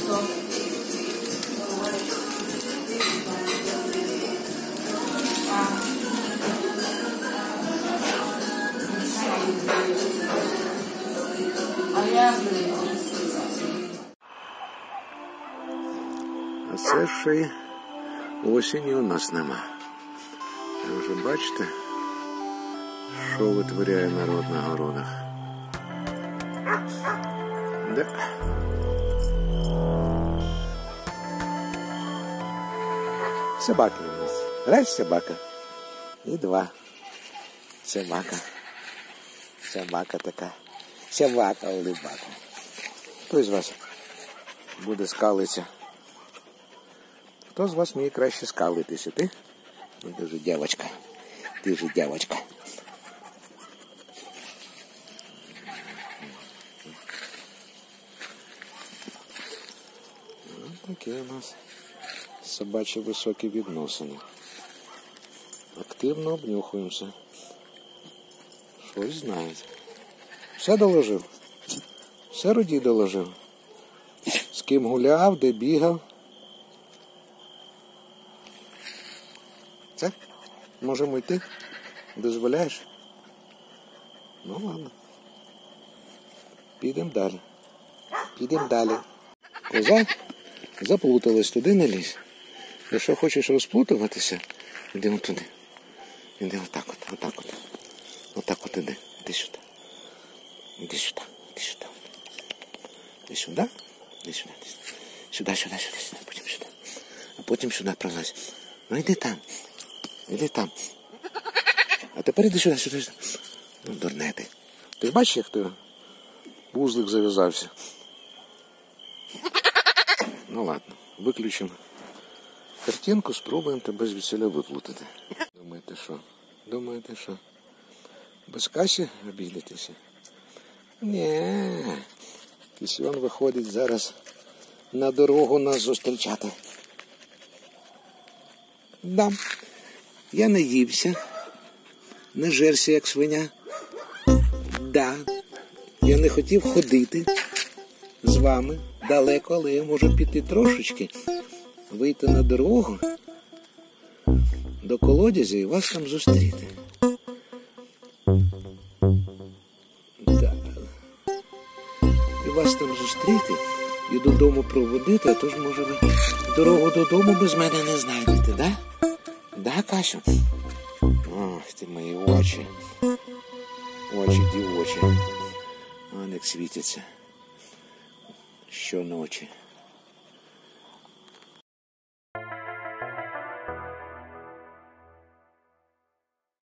А це ще й осені у нас нема. Ви вже бачите, що витворяє народ на городах? Да. Собаки у нас. Раз собака. І два. Собака. Собака така. Собака, улибака. Хто з вас буде скалитися? Хто з вас вміє краще скалитися? Ти? Ну, ти же дівчинка. Ти же дівчинка. Ось такі у нас собачі високі відносини. Активно обнюхуємося. Щось знають. Все доложив? Все Рудій доложив? З ким гуляв, де бігав? Це? Можемо йти? Дозволяєш? Ну ладно. Підемо далі. Підемо далі. Коза заплуталась, туди не лізь. Якщо хочеш розплутуватися, йдемо туди. Іди отак от, отак от. Отак от іди. Іди сюди. Іди сюди, іди сюди. Іди сюди, іди сюди. Сюди, сюди, сюди, сюди. Потім сюди. А потім сюди пролазь. Ну йди там. Іди там. А тепер іди сюди, сюди, сюди. Ну, дурне ти. Ти ж бачиш, як той вузлик зав'язався? Ну ладно, виключимо картинку, спробуємо тебе звідсіля виплутати. Думаєте, що? Думаєте, що? Без каші обійдетеся? Ні. Кисьон виходить зараз на дорогу нас зустрічати. Да. Я не ївся, не жерся, як свиня. Да. Я не хотів ходити з вами далеко, але я можу піти трошечки, вийти на дорогу до колодязя і вас там зустріти. Да. І вас там зустріти і додому проводити, а то ж, може, ви дорогу додому без мене не знайдете, да? Да, Касю? Ох, ти мої очі. Очі дівочі. Вон як світяться щоночі.